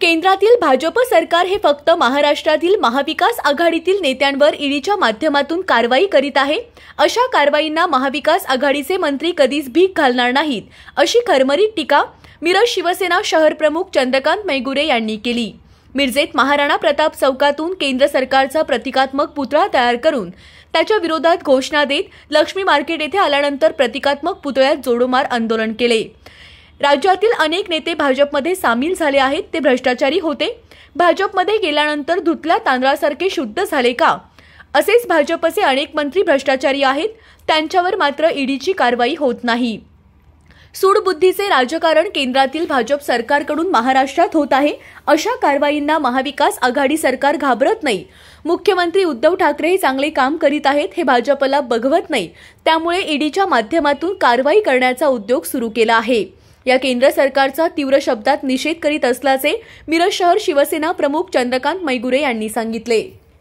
केंद्रातील भाजप सरकार हे फक्त महाराष्ट्रातील महाविकास आघाडीतील नेत्यांवर ईडीच्या माध्यमातून कारवाई करीत आहे। अशा कारवाईंना महाविकास आघाडीचे मंत्री कधीच भीक घालणार नाहीत, अशी खरमरीत टीका मिरज शिवसेना शहर प्रमुख चंद्रकांत मैगुरे यांनी केली। मिरजेत महाराणा प्रताप चौकातून केंद्र सरकारचा प्रतिकात्मक पुतळा तयार करून त्याच्या विरोधात घोषणा देत लक्ष्मी मार्केट येथे आल्यानंतर प्रतिकात्मक पुतळ्यात जोडोमार आंदोलन केले। राज्यातील अनेक नेते भाजपमध्ये सामील झाले आहेत, ते भ्रष्टाचारी होते। भाजपमध्ये गेल्यानंतर धुतल्या तांदळासारखे शुद्ध झाले का? असेच भाजपचे अनेक मंत्री भ्रष्टाचारी आहेत, त्यांच्यावर मात्र ईडीची कारवाई होत नाही। सूडबुद्धीचे राजकारण केंद्रातील भाजप सरकारकडून महाराष्ट्रात होत आहे। अशा कारवाईंना महाविकास आघाडी सरकार घाबरत नाही। मुख्यमंत्री उद्धव ठाकरे हे चांगले काम करीत आहेत, हे भाजपला बघवत नाही। त्यामुळे ईडीच्या माध्यमातून कारवाई करण्याचा उद्योग सुरू केला आहे। या केंद्र सरकारचा तीव्र शब्दात निषेध करीत असल्याचे मिरज शहर शिवसेना प्रमुख चंद्रकांत मैगुरे यांनी सांगितले।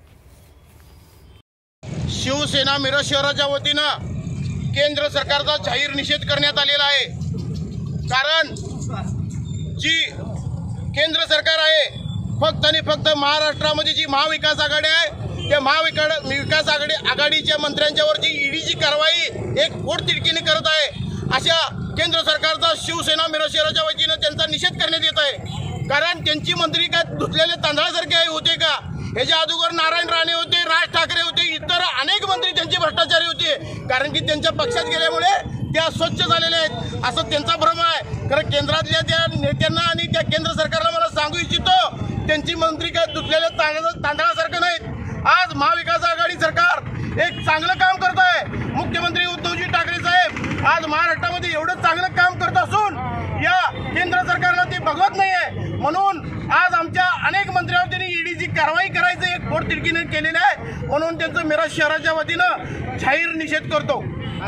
शिवसेना मिरज शहराच्या वतीनं केंद्र सरकारचा जाहीर निषेध करण्यात आलेला आहे। कारण जी केंद्र सरकार आहे फक्त आणि फक्त महाराष्ट्रामध्ये जी महाविकास आघाडी आहे त्या महाविकास आघाडीच्या मंत्र्यांच्यावर जी ईडीची कारवाई एक पोटतिडकीने करत आहे, अशा केंद्र सरकारचा शिवसेना मिरज शहराच्या वतीनं त्यांचा निषेध करण्यात येत आहे। कारण त्यांची मंत्री काय धुतलेले तांदळासारखे होते का? ह्याच्या अगोदर नारायण राणे होते, राज ठाकरे होते, इतर अनेक मंत्री त्यांचे भ्रष्टाचारी होते। कारण की त्यांच्या पक्षात गेल्यामुळे त्या स्वच्छ झालेले आहेत असं त्यांचा भ्रम आहे। कारण केंद्रातल्या त्या नेत्यांना आणि त्या केंद्र सरकारला मला सांगू इच्छितो, त्यांची मंत्री काय धुतलेल्या तांदळासारखं नाहीत। आज महाविकास आघाडी सरकार एक चांगलं काम करत आहे। मुख्यमंत्री उद्धवजी ठाकरे साहेब आज महाराष्ट्रामध्ये एवढं चांगलं काम करत असून या केंद्र सरकारला ते बघवत नाहीये। म्हणून आज आमच्या अनेक मंत्र्यांवर त्यांनी ईडीची कारवाई करायचं एक पोटतिडकीने केलेलं आहे। म्हणून त्यांचं मिरज शहराच्या वतीनं जाहीर निषेध करतो।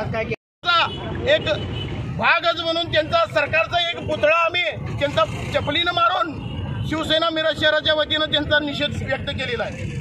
एक भागच म्हणून त्यांचा सरकारचा एक पुतळा आम्ही त्यांचा चपलीनं मारून शिवसेना मिरज शहराच्या वतीनं त्यांचा निषेध व्यक्त केलेला आहे।